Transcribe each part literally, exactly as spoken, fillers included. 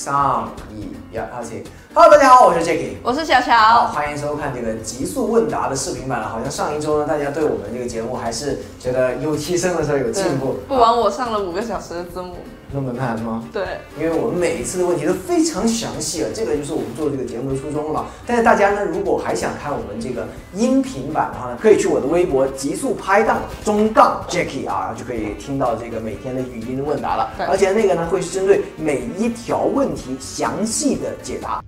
三一一，开始。Hello， 大家好，我是 Jacky， 我是小乔， 好，欢迎收看这个极速问答的视频版了。好像上一周呢，大家对我们这个节目还是觉得有提升的时候有进步。 不枉我上了五个小时的字幕。 那么看吗？ 对， 因为我们每一次的问题都非常详细啊，这个就是我们做这个节目的初衷了嘛。但是大家呢，如果还想看我们这个音频版的话呢，可以去我的微博极速拍档中杠 Jacky 啊，就可以听到这个每天的语音问答了。而且那个呢，会是针对每一条问题详细的解答。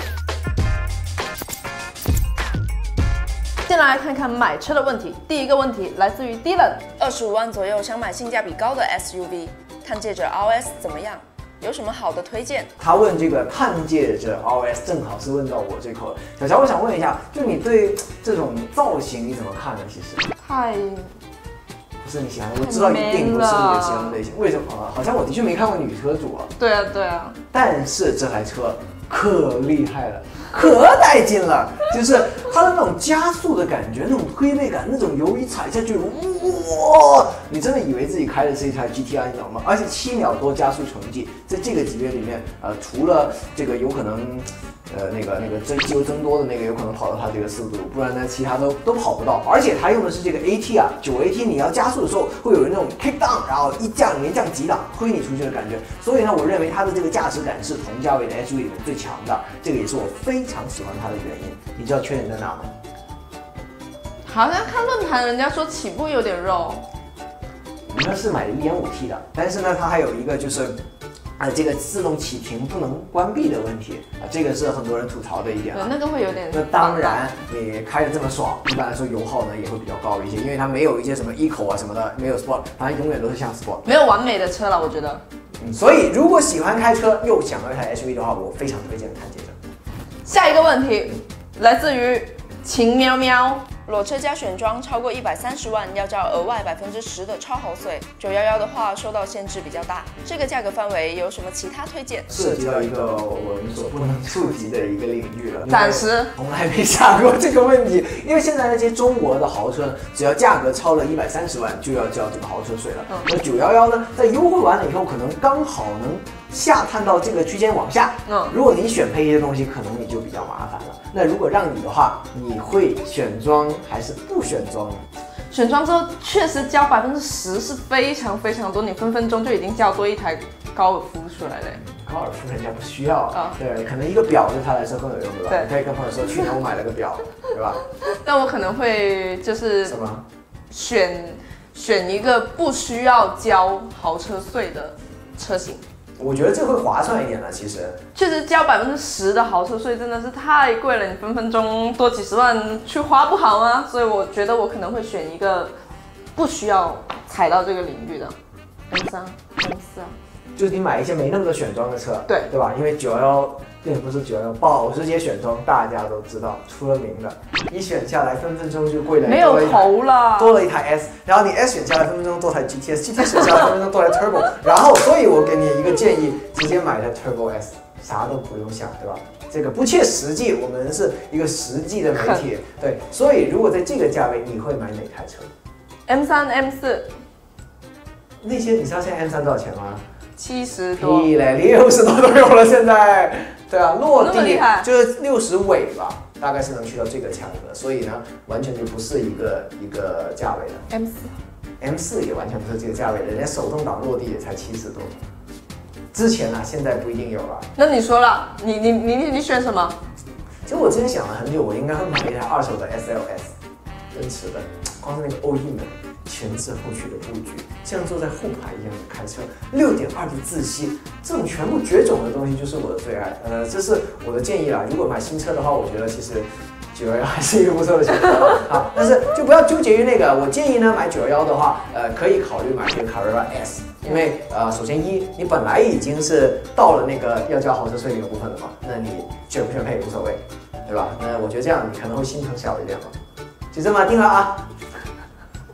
先来看看买车的问题。第一个问题来自于 Dylan， 二十五万左右想买性价比高的 S U V， 探界者 R S 怎么样？有什么好的推荐？ 他问这个探界者 R S， 正好是问到我这口了。小乔，我想问一下，就你对这种造型你怎么看呢？其实太不是你喜欢的，我知道一定不是你的喜欢的类型。为什么啊？好像我的确没看过女车主啊。 对啊，对啊。 但是这台车可厉害了。可带劲了，就是它的那种加速的感觉，那种推背感，那种油一踩下去，哇！你真的以为自己开的是一台 G T I， 你知道吗？而且七秒多加速成绩，在这个级别里面，呃，除了这个有可能，呃，那个那个增机油增多的那个有可能跑到它这个速度，不然呢，其他都都跑不到。而且它用的是这个 A T 啊，九 A T， 你要加速的时候会有那种 kick down， 然后一降连降几档推你出去的感觉。所以呢，我认为它的这个驾驶感是同价位的 S U V 里面最强的，这个也是我非常喜欢它的原因。你知道缺点在哪吗？ 好像看论坛人家说起步有点肉。 我们是买的 一点五 T 的，但是呢，它还有一个就是。啊，这个自动启停不能关闭的问题啊，这个是很多人吐槽的一点、啊。 对，那个会有点。 那当然，你开的这么爽，一般来说油耗呢也会比较高一些，因为它没有一些什么 Eco 啊什么的，没有 Sport， 反正永远都是像 Sport。 没有完美的车了，我觉得。 嗯，所以如果喜欢开车又想要一台 S U V 的话，我非常推荐探界者。 下一个问题来自于秦喵喵。 裸车加选装超过一百三十万，要交额外百分之十的超豪税。九一一的话，受到限制比较大。这个价格范围有什么其他推荐？ 涉及到一个我们所不能触及的一个领域了。 暂时从来没想过这个问题，因为现在那些中国的豪车，只要价格超了一百三十万，就要交这个豪车税了。那九一一呢，在优惠完了以后，可能刚好能下探到这个区间往下。嗯，如果你选配一些东西，可能你就比较麻烦了。那如果让你的话，你会选装还是不选装呢？ 选装之后确实交百分之十是非常非常多，你分分钟就已经交多一台高尔夫出来了。 高尔夫人家不需要啊，对，可能一个表对他来说更有用，对吧？对，你可以跟朋友说，去年我买了个表，对吧？ 但我可能会就是什么选选一个不需要交豪车税的车型。 我觉得这会划算一点了，其实。 确实交百分之十的豪车税真的是太贵了，你分分钟多几十万去花不好吗？所以我觉得我可能会选一个不需要踩到这个领域的 M 三、M 四啊。 就是你买一些没那么多选装的车， 对对吧？因为九一一并不是九一一，保时捷选装大家都知道出了名的，一选下来分分钟就贵了， 没有头了， 多了一台 S， 然后你 S 选下来分分钟多台 G T S，G T S 选下来分分钟多台 Turbo， 然后所以我给你一个建议，直接买台 Turbo S， 啥都不用想，对吧？这个不切实际，我们是一个实际的媒体，对，所以如果在这个价位，你会买哪台车 ？M 三、M 四， 那些你知道现在 M 三多少钱吗？ 七十多， 屁嘞，六十多都有了，现在，对啊，落地那就是六十尾吧，大概是能去到这个价格，所以呢，完全就不是一个一个价位的。 M 四 ，M 四也完全不是这个价位的，人家手动挡落地也才七十多，之前啊，现在不一定有了。 那你说了，你你你你选什么？ 其实我之前想了很久，我应该会买一台二手的 S L S， 奔驰的，光是那个欧翼门。前置后驱的布局，像坐在后排一样的开车， 六点二的自吸，这种全部绝种的东西就是我的最爱。呃，这是我的建议啦。如果买新车的话，我觉得其实九一一还是一个不错的选择啊。但是就不要纠结于那个。我建议呢，买九一一的话，呃，可以考虑买这个 Carrera S， 因为呃，首先一，你本来已经是到了那个要交豪车税那个部分了嘛，那你选不选配无所谓，对吧？那我觉得这样你可能会心疼小一点嘛。就这么定了啊。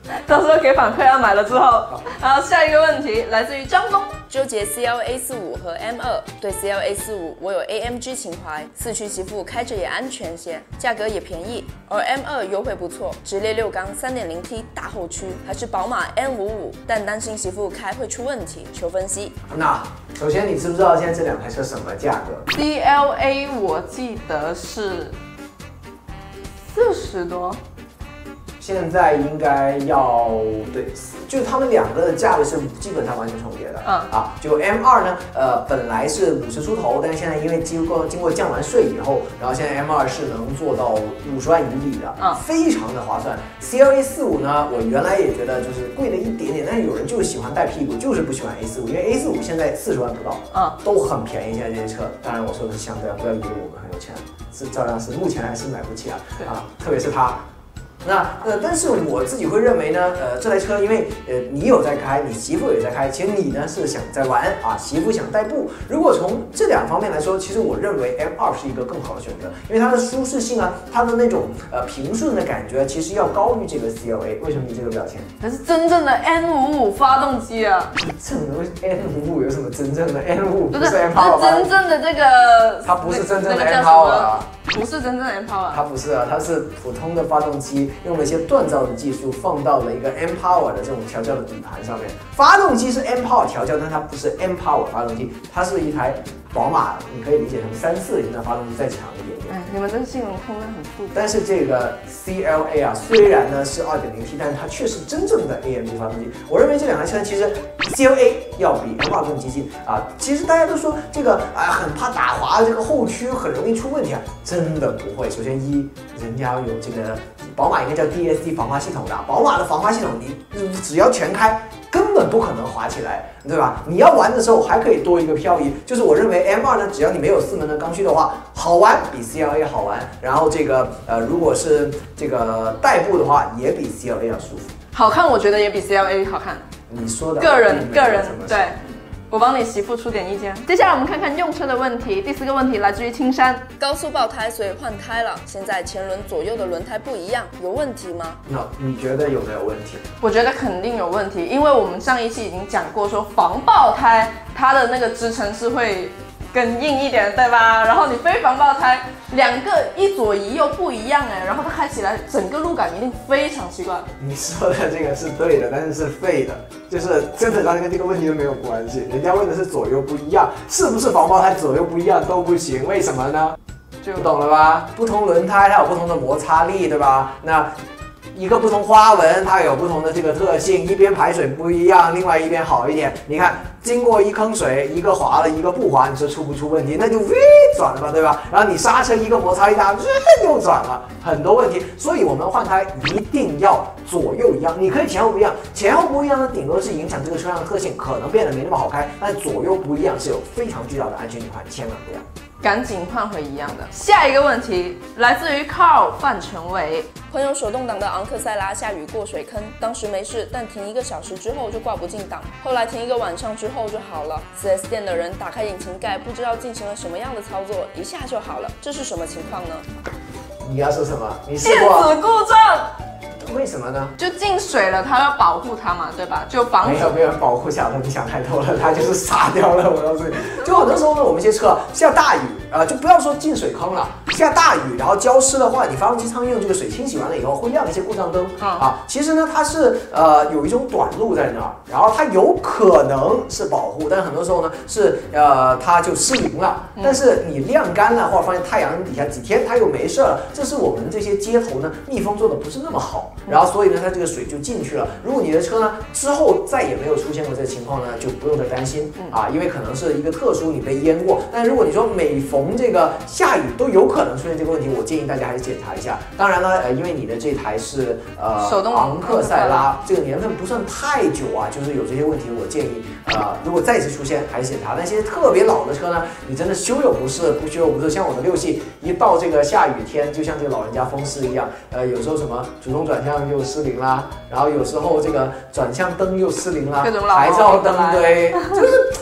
到时候给反馈啊，买了之后。好，下一个问题来自于张峰。 纠结 C L A 四五和 M 二，对 C L A 四五我有 A M G 情怀，四驱媳妇开着也安全些，价格也便宜，而 M 二优惠不错，直列六缸 三点零 T 大后驱，还是宝马 N 五五，但担心媳妇开会出问题，求分析。 那首先你知不知道现在这两台车什么价格 ？C L A 我记得是四十多。 现在应该要对，就他们两个的价格是基本上完全重叠的。 嗯啊，就 M 二呢，呃，本来是五十出头，但是现在因为经过经过降完税以后，然后现在 M 二是能做到五十万以里的， 嗯， 非常的划算。C L A 四五呢，我原来也觉得就是贵了一点点，但是有人就是喜欢带屁股，就是不喜欢 A 四五，因为 A 四五现在四十万不到， 嗯， 都很便宜。现在这些车，当然我说的是相对，不要以为我们很有钱，是照样是目前还是买不起啊，啊，特别是它。那呃，但是我自己会认为呢，呃，这台车因为呃你有在开，你媳妇也在开，其实你呢是想在玩啊，媳妇想代步。如果从这两方面来说，其实我认为 M 二是一个更好的选择，因为它的舒适性啊，它的那种呃平顺的感觉，其实要高于这个 C L A。为什么你这个表情？ 可是真正的 N 五五发动机啊！ 正的 N 五五有什么真正的 N 五五？ 不是， 不是 M Power 是真正的这个， 它不是真正的 M M Power 啊。 不是真正的 M Power， 它不是啊，它是普通的发动机，用了一些锻造的技术放到了一个 M Power 的这种调教的底盘上面。发动机是 M Power 调教，但它不是 M Power 发动机，它是一台宝马，你可以理解成三四零的发动机再强一点点。 哎，你们这个新闻空的很复杂。 但是这个 C L A 啊，虽然呢是 二点零 T， 但是它却是真正的 A M G 发动机。我认为这两台车其实 C L A 要比 M 二更激进啊。其实大家都说这个啊很怕打滑，这个后驱很容易出问题啊，真的不会。首先一，人家有这个宝马应该叫 D S D 防滑系统的，宝马的防滑系统你只要全开，根本不可能滑起来，对吧？你要玩的时候还可以多一个漂移，就是我认为 M 二呢，只要你没有四门的刚需的话，好玩比 C L A 好玩。然后这个呃，如果是这个代步的话，也比 C L A 要舒服。 好看，我觉得也比 C L A 好看。 你说的个人个人对。我帮你媳妇出点意见。接下来我们看看用车的问题。第四个问题来自于青山， 高速爆胎，所以换胎了。现在前轮左右的轮胎不一样，有问题吗？ 那你觉得有没有问题？ 我觉得肯定有问题，因为我们上一期已经讲过，说防爆胎它的那个支撑是会更硬一点，对吧？然后你非防爆胎，两个一左一右不一样哎，然后它开起来整个路感一定非常奇怪。 你说的这个是对的，但是是废的，就是真的，它跟这个问题都没有关系。人家问的是左右不一样，是不是防爆胎左右不一样都不行？为什么呢？就不懂了吧？不同轮胎它有不同的摩擦力，对吧？那一个不同花纹，它有不同的这个特性，一边排水不一样，另外一边好一点。你看，经过一坑水，一个滑了，一个不滑，你说出不出问题？那就微转了吧，对吧？然后你刹车一个摩擦力大，又转了，很多问题。所以我们换胎一定要左右一样，你可以前后不一样，前后不一样呢，顶多是影响这个车辆的特性，可能变得没那么好开。但左右不一样是有非常巨大的安全隐患，千万不要。 赶紧换回一样的。下一个问题来自于 Carl 范成伟， 朋友手动挡的昂克赛拉下雨过水坑，当时没事，但停一个小时之后就挂不进档，后来停一个晚上之后就好了。四 S 店的人打开引擎盖，不知道进行了什么样的操作，一下就好了，这是什么情况呢？ 你要说什么？你试电过？ 子故障。 为什么呢？ 就进水了，它要保护它嘛，对吧？就防止。 没有没有保护小的，你想太多了，它就是傻掉了。我告诉你，就很多时候呢，我们一些车下大雨啊、呃，就不要说进水坑了，下大雨然后浇湿的话，你发动机舱用这个水清洗完了以后，会亮一些故障灯、嗯、啊。其实呢，它是呃有一种短路在那儿，然后它有可能是保护，但很多时候呢是呃它就失灵了。但是你晾干了或者放在太阳底下几天，它又没事了。这是我们这些接头呢密封做的不是那么好。然后所以呢，它这个水就进去了。如果你的车呢之后再也没有出现过这个情况呢，就不用再担心啊，因为可能是一个特殊你被淹过。但如果你说每逢这个下雨都有可能出现这个问题，我建议大家还是检查一下。当然呢，呃，因为你的这台是呃手动昂克赛拉，这个年份不算太久啊，就是有这些问题，我建议呃如果再次出现还是检查。但现在特别老的车呢，你真的修又不是，不修又不是。像我的六系，一到这个下雨天，就像这个老人家风湿一样，呃，有时候什么主动转向就失灵啦，然后有时候这个转向灯又失灵啦，牌照灯对，就是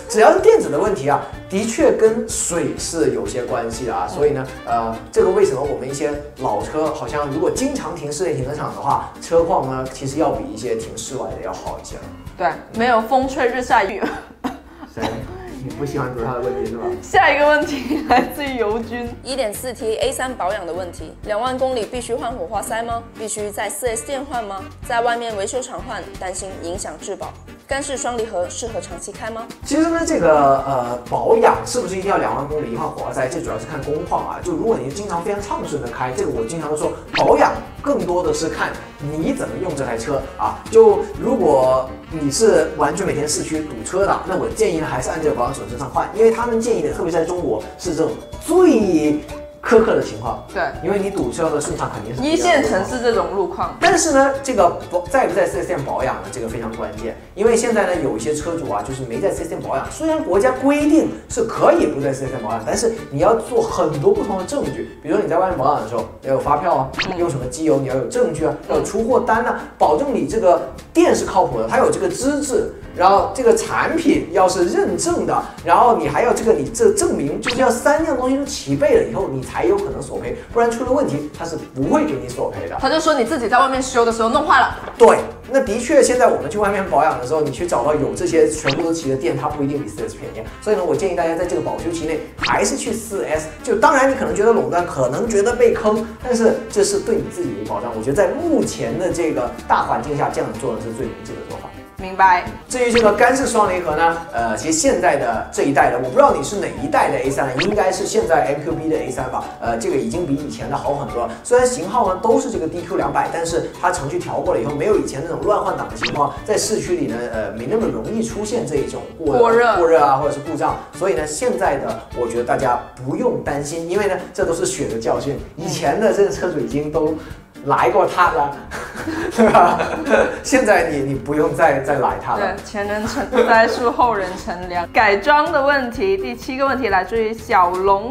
只要是电子的问题啊，的确跟水是有些关系的啊。所以呢，呃，这个为什么我们一些老车好像如果经常停室内停车场的话，车况呢其实要比一些停室外的要好一些了。 对，没有风吹日晒雨。 谁？你不喜欢读他的问题是吧？ 下一个问题来自于尤军一点四 T A 三保养的问题，两万公里必须换火花塞吗？必须在 四 S 店换吗？在外面维修厂换，担心影响质保。干式双离合适合长期开吗？ 其实呢，这个呃保养是不是一定要两万公里一换火花塞？这主要是看工况啊。就如果你经常非常畅顺的开，这个我经常说保养更多的是看你怎么用这台车啊。就如果你是完全每天市区堵车的，那我建议呢还是按这个保养手册上换，因为他们建议的，特别是在中国是这种最苛刻的情况， 对， 因为你堵车的顺畅肯定是一线城市这种路况。 但是呢，这个保在不在 四 S 店保养呢，这个非常关键，因为现在呢有一些车主啊，就是没在 四 S 店保养。虽然国家规定是可以不在 四 S 店保养，但是你要做很多不同的证据，比如说你在外面保养的时候要有发票啊，用什么机油你要有证据啊，要有出货单啊，保证你这个店是靠谱的，它有这个资质。然后这个产品要是认证的，然后你还要这个你这证明，就是要三样东西都齐备了以后，你才有可能索赔，不然出了问题他是不会给你索赔的。 他就说你自己在外面修的时候弄坏了。 对，那的确现在我们去外面保养的时候，你去找到有这些全部都齐的店，它不一定比四 S 便宜。所以呢，我建议大家在这个保修期内还是去四 S。就当然你可能觉得垄断，可能觉得被坑，但是这是对你自己有保障。我觉得在目前的这个大环境下，这样做的是最明智的做法。 明白。 至于这个干式双离合呢，呃，其实现在的这一代的，我不知道你是哪一代的 A 三了，应该是现在 M Q B 的 A 三吧，呃，这个已经比以前的好很多了。虽然型号呢都是这个 D Q 两百，但是它程序调过了以后，没有以前那种乱换挡的情况，在市区里呢，呃，没那么容易出现这一种过过热、 过热啊，或者是故障。所以呢，现在的我觉得大家不用担心，因为呢，这都是血的教训。以前的这个车主已经都来过它了，对吧？现在你你不用再再来它了。 对，前人乘栽树，后人乘凉。改装的问题，第七个问题来自于小龙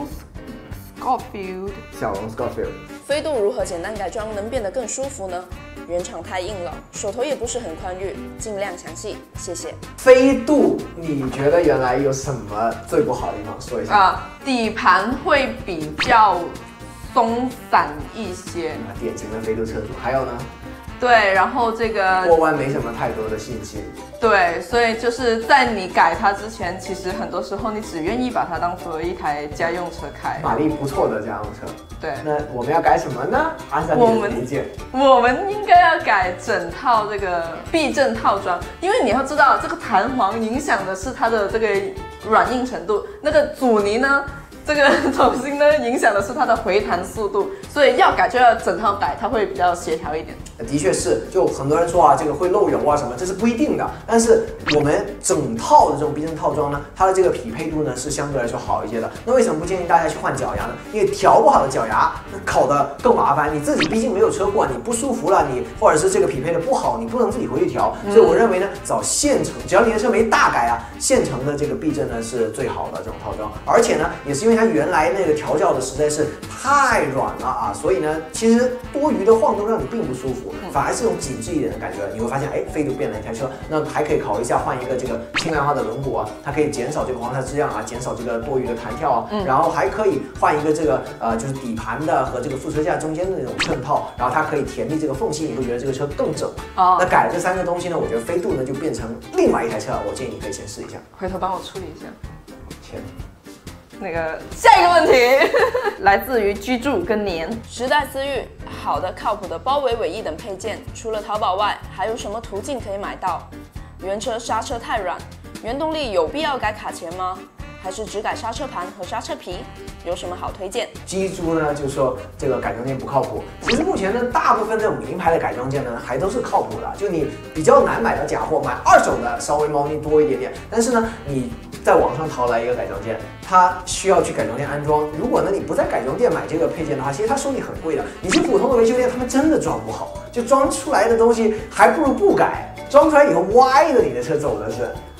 Scofield。 小龙 Scofield， 飞度如何简单改装能变得更舒服呢？原厂太硬了，手头也不是很宽裕，尽量详细，谢谢。 飞度，你觉得原来有什么最不好的地方？说一下啊，底盘会比较松散一些， 典型的飞度车主。还有呢？ 对，然后这个过弯没什么太多的信息。 对，所以就是在你改它之前，其实很多时候你只愿意把它当做一台家用车开， 马力不错的家用车。 对， 那我们要改什么呢？按照你的理解， 我们应该要改整套这个避震套装，因为你要知道，这个弹簧影响的是它的这个软硬程度，那个阻尼呢？这个重心呢，影响的是它的回弹速度，所以要改就要整套改，它会比较协调一点。 的确是，就很多人说啊，这个会漏油啊什么，这是不一定的。但是我们整套的这种避震套装呢，它的这个匹配度呢是相对来说好一些的。那为什么不建议大家去换脚牙呢？因为调不好的脚牙烤得更麻烦，你自己毕竟没有车过，你不舒服了，你或者是这个匹配的不好，你不能自己回去调。所以我认为呢，找现成，只要你的车没大改啊，现成的这个避震呢是最好的这种套装。而且呢，也是因为它原来那个调教的实在是太软了啊，所以呢，其实多余的晃动让你并不舒服，反而是这种紧致一点的感觉。你会发现，哎，飞度变了一台车，那还可以考虑一下换一个这个轻量化的轮毂啊，它可以减少这个黄砂质量啊，减少这个多余的弹跳啊，嗯、然后还可以换一个这个呃，就是底盘的和这个副车架中间的那种衬套，然后它可以填密这个缝隙，你会觉得这个车更整。哦，那改了这三个东西呢，我觉得飞度呢就变成另外一台车了，我建议你可以先试一下。 回头帮我处理一下。 钱。 那个下一个问题来自于居住跟年时代思域，好的靠谱的包围尾翼等配件，除了淘宝外，还有什么途径可以买到？原车刹车太软，原动力有必要改卡钳吗？还是只改刹车盘和刹车皮？有什么好推荐？ 基猪呢就说这个改装件不靠谱。其实目前呢，大部分这种名牌的改装件呢还都是靠谱的，就你比较难买到假货，买二手的稍微猫腻多一点点。但是呢，你在网上淘来一个改装件，它需要去改装店安装。如果呢你不在改装店买这个配件的话，其实它收你很贵的。你去普通的维修店，他们真的装不好，就装出来的东西还不如不改，装出来以后歪的，你的车走的是。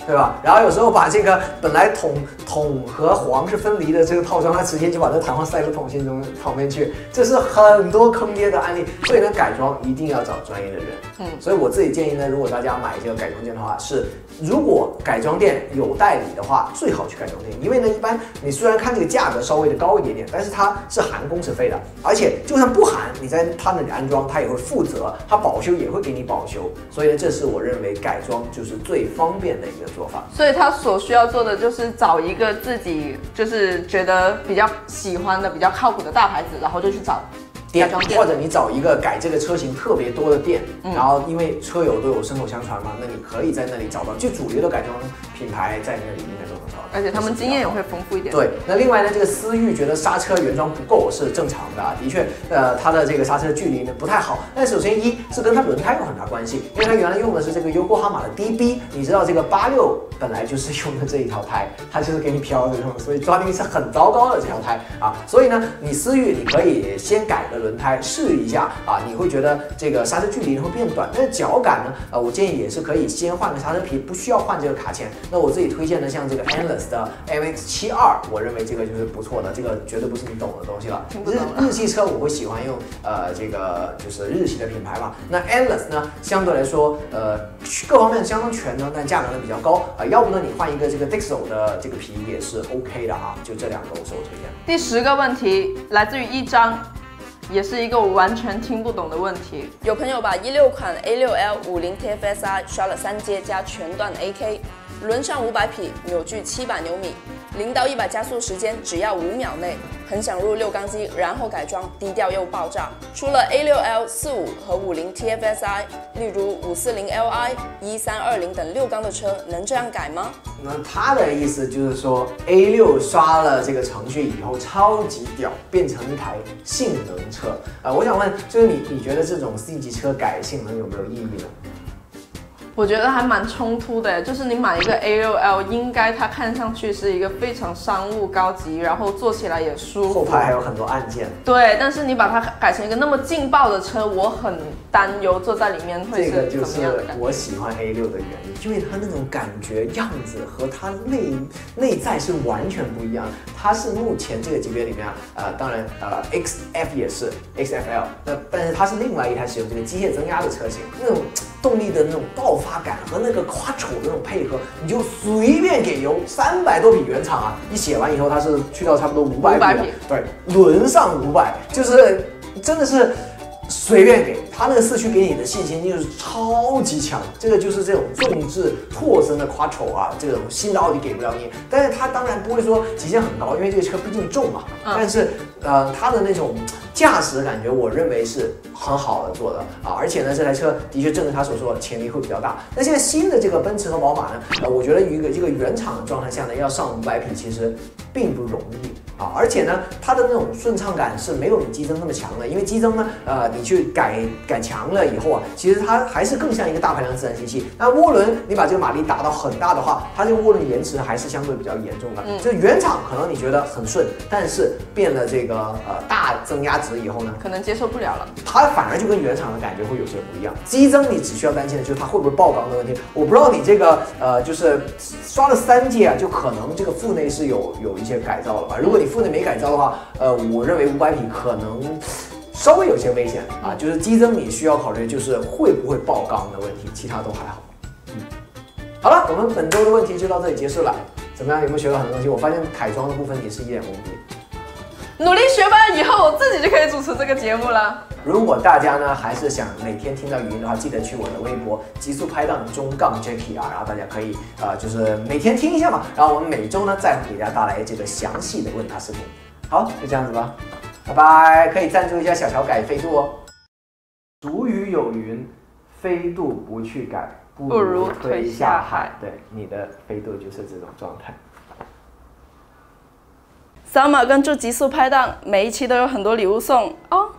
对吧？然后有时候把这个本来桶桶和黄是分离的这个套装，它直接就把这弹簧塞到桶芯中旁边去，这是很多坑爹的案例。所以呢，改装一定要找专业的人。嗯，所以我自己建议呢，如果大家买这个改装件的话，是如果改装店有代理的话，最好去改装店，因为呢，一般你虽然看这个价格稍微的高一点点，但是它是含工时费的，而且就算不含，你在它那里安装，它也会负责，它保修也会给你保修。所以呢，这是我认为改装就是最方便的一个做法。 所以他所需要做的就是找一个自己就是觉得比较喜欢的、比较靠谱的大牌子，然后就去找店，或者你找一个改这个车型特别多的店，嗯、然后因为车友都有身口相传嘛，那你可以在那里找到最主流的改装品牌，在那里应该都能找到， 而且他们经验也会丰富一点。 对，那另外呢，这个思域觉得刹车原装不够是正常的，的确，呃，它的这个刹车距离呢不太好。但首先一是跟它轮胎有很大关系，因为它原来用的是这个优步哈马的 D B， 你知道这个八六本来就是用的这一条胎，它就是给你飘着用，所以抓地力是很糟糕的这条胎啊。所以呢，你思域你可以先改个轮胎试一下啊，你会觉得这个刹车距离会变短，但是脚感呢，呃，我建议也是可以先换个刹车皮，不需要换这个卡钳。那我自己推荐的像这个 Endless 的 M X 七二，我认为这个就是不错的，这个绝对不是你懂的东西了。日日系车我会喜欢用呃这个就是日系的品牌嘛。那 Endless 呢，相对来说呃各方面相当全呢，但价格呢比较高啊、呃。要不呢你换一个这个 Dixo 的这个皮也是 OK 的啊。就这两个我是我推荐的。 第十个问题来自于一张。也是一个我完全听不懂的问题。 有朋友把一六款 A 六 L 五零 T F S I 刷了三阶加全段 A K， 轮上五百匹，扭矩七百牛米，零到一百加速时间只要五秒内，很想入六缸机，然后改装，低调又爆炸。除了 A 六 L 四五和五零 T F S I， 例如五四零 L I、一三二零等六缸的车，能这样改吗？ 那他的意思就是说 ，A 六刷了这个程序以后超级屌，变成一台性能车啊、呃！我想问，就是你你觉得这种 C 级车改性能有没有意义呢？ 我觉得还蛮冲突的，就是你买一个 A 六 L， 应该它看上去是一个非常商务高级，然后坐起来也舒服， 后排还有很多按键。 对，但是你把它改成一个那么劲爆的车，我很担忧坐在里面会是怎么样的感觉。这个就是我喜欢 A 六的原因，因为它那种感觉样子和它内内在是完全不一样。它是目前这个级别里面，呃，当然呃 X F 也是 X F L， 那但是它是另外一台使用这个机械增压的车型，那种动力的那种爆发。发感和那个夸丑的那种配合，你就随便给油，三百多匹原厂啊！一写完以后，它是去到差不多五百匹，对，轮上五百，就是真的是随便给。它那个四驱给你的信心就是超级强，这个就是这种纵置拓增的夸丑啊，这种新的奥迪给不了你。但是它当然不会说极限很高，因为这个车毕竟重嘛。嗯、但是呃，它的那种驾驶的感觉，我认为是很好的做的啊。而且呢，这台车的确正如他所说，潜力会比较大。那现在新的这个奔驰和宝马呢，呃，我觉得一个一个原厂的状态下呢，要上五百匹其实并不容易啊。而且呢，它的那种顺畅感是没有你激增那么强的，因为激增呢，呃，你去改改强了以后啊，其实它还是更像一个大排量自然吸气。那涡轮你把这个马力打到很大的话，它这个涡轮延迟还是相对比较严重的。嗯，就原厂可能你觉得很顺，但是变了这个呃大增压值以后呢， 可能接受不了了。 它反而就跟原厂的感觉会有些不一样。激增你只需要担心的就是它会不会爆缸的问题。我不知道你这个呃就是刷了三阶啊，就可能这个腹内是有有一些改造了吧？如果你腹内没改造的话，呃，我认为五百匹可能稍微有些危险啊。就是激增你需要考虑就是会不会爆缸的问题，其他都还好。嗯，好了，我们本周的问题就到这里结束了。怎么样？有没有学到很多东西？我发现改装的部分也是一点功底。 努力学吧，以后我自己就可以主持这个节目了。 如果大家呢还是想每天听到语音的话，记得去我的微博极速拍档中杠 Jacky 啊，然后大家可以呃就是每天听一下嘛，然后我们每周呢再给大家带来这个详细的问答视频。好，就这样子吧，拜拜。可以赞助一下小乔改飞度哦。俗语有云，飞度不去改，不如推下海。对，你的飞度就是这种状态。 扫码关注极速拍档，每一期都有很多礼物送哦。